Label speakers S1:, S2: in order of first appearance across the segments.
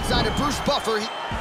S1: inside of Bruce Buffer.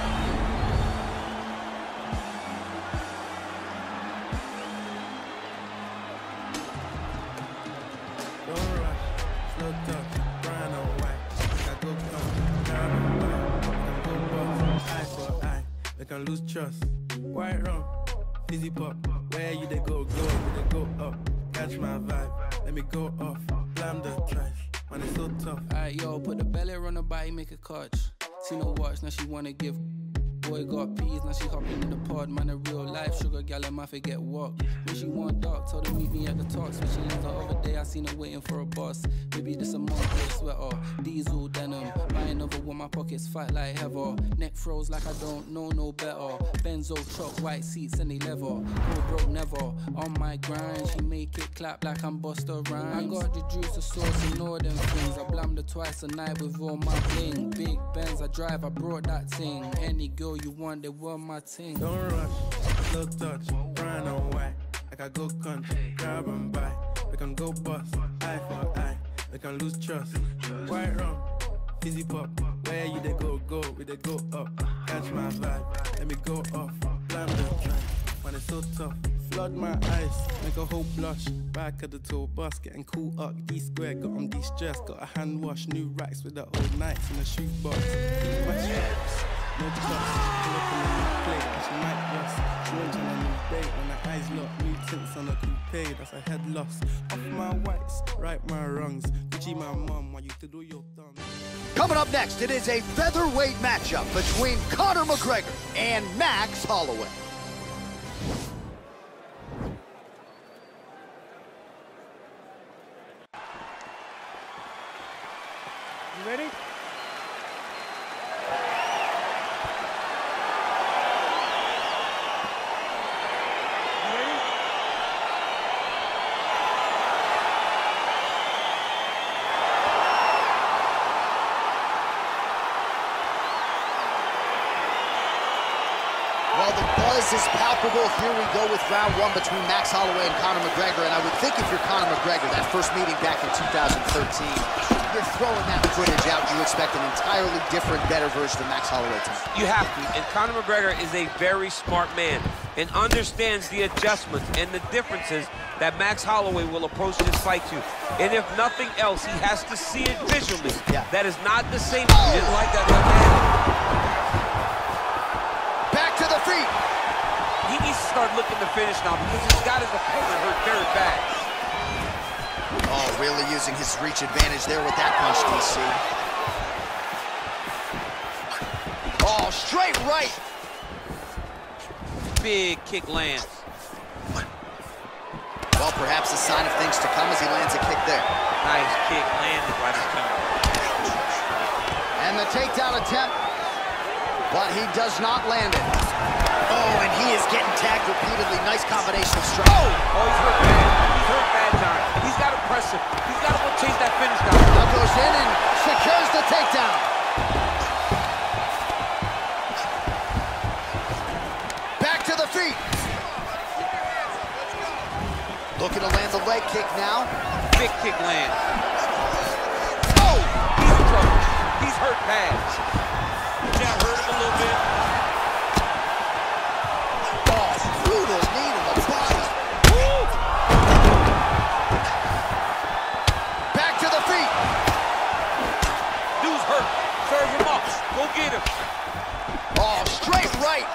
S2: Lose trust, quite wrong. Fizzy pop, where you they go, they go up. Catch my vibe, let me go off. Blam the trash, man it's so tough.
S3: Alright, yo, put the belly on the body, make a catch. See no watch, now she wanna give. Boy got peas, now she hopping in the pod. Man, a real life sugar gal, and I forget what. When she want dark, told her meet me at the talk. Switching lanes the other day, I seen her waiting for a bus. Maybe this a monthly sweater, diesel denim. Buying over with my pockets fat like heather. Neck froze like I don't know no better. Benzo truck, white seats and they leather. Go broke never, on my grind. She make it clap like I'm Busta Rhymes. I got the juice, the sauce and all them things. I blammed her twice a night with all my bling. Big Benz I drive, I brought that thing. Any girl you want, they were my team.
S2: Don't rush, slow touch, brown and white. Like I go country, grab and buy. We can go bust, eye for eye. We can lose trust, quite wrong. Fizzy pop, where you they go, we they go up. Catch my vibe, let me go off. Blam the track, man it's so tough. Flood my eyes, make a whole blush. Back at the tour bus, getting cool up. D-square, got on de-stress. Got a hand wash, new racks with the old nights in the shoebox. My straps, no trust. Looking at the plate, and she might bust. She went on a new date when her eyes locked. New tints on a coupe, that's a head loss. Off my whites, right my wrongs. Gucci my mum, want you to do your thumb.
S1: Coming up next, it is a featherweight matchup between Conor McGregor and Max Holloway.
S4: You ready?
S1: Well, the buzz is palpable. Here we go with round one between Max Holloway and Conor McGregor. And I would think if you're Conor McGregor, that first meeting back in 2013, you're throwing that footage out. You expect an entirely different, better version of Max Holloway tonight.
S5: You have to. And Conor McGregor is a very smart man and understands the adjustments and the differences that Max Holloway will approach this fight to. And if nothing else, he has to see it visually.
S1: Yeah.
S5: That is not the same. He didn't like that left hand.
S1: Back to the feet.
S5: He needs to start looking to finish now because he's got his opponent hurt very bad.
S1: Oh, really using his reach advantage there with that punch, DC. Oh, straight right.
S5: Big kick lands.
S1: Well, perhaps a sign of things to come as he lands a kick there.
S5: Nice kick landed by this time.
S1: And the takedown attempt, but he does not land it. Oh, and he is getting tagged repeatedly. Nice combination of strikes.
S5: Oh, he's hurt bad. He's hurt bad time. He's got to press him. He's got to go chase that finish down.
S1: Now goes in and secures the takedown. Back to the feet. Looking to land the leg kick now.
S5: Big kick lands.
S1: Oh!
S5: He's in trouble. He's hurt bad. That hurt him a little bit.
S1: Oh, brutal knee to the body.
S5: Woo!
S1: Back to the feet.
S5: Dude's hurt. Serve him up. Go get him.
S1: Oh, straight right.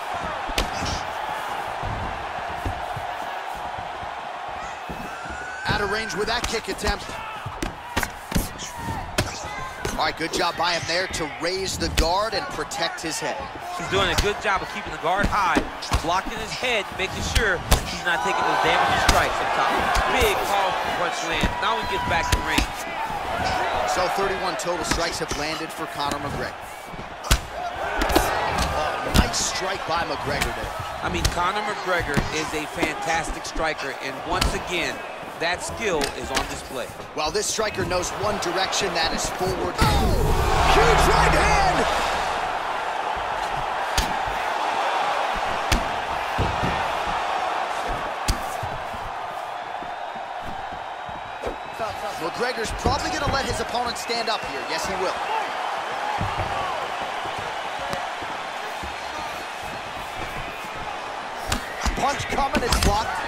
S1: Out of range with that kick attempt. All right, good job by him there to raise the guard and protect his head.
S5: He's doing a good job of keeping the guard high, blocking his head, making sure he's not taking those damaging strikes up top. Big, powerful punch lands. Now he gets back to range.
S1: So 31 total strikes have landed for Conor McGregor. Oh, nice strike by McGregor there.
S5: I mean, Conor McGregor is a fantastic striker, and once again, that skill is on display.
S1: Well, this striker knows one direction, that is forward. Oh, huge right hand! McGregor's probably going to let his opponent stand up here. Yes, he will. punch coming, it's blocked.